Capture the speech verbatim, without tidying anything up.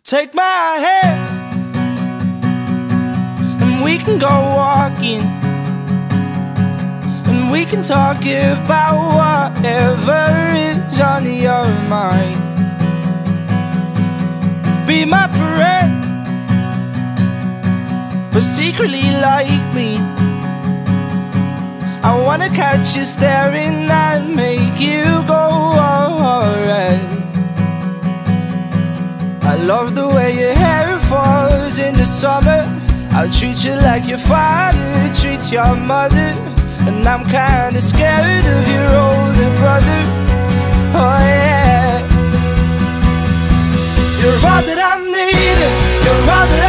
Take my hand and we can go walking, and we can talk about whatever is on your mind. Be my friend, but secretly like me. I wanna catch you staring and make you go alright. I love the way your hair falls in the summer. I'll treat you like your father treats your mother, and I'm kinda scared of your older brother. Oh yeah. You're all that I need, you're all that I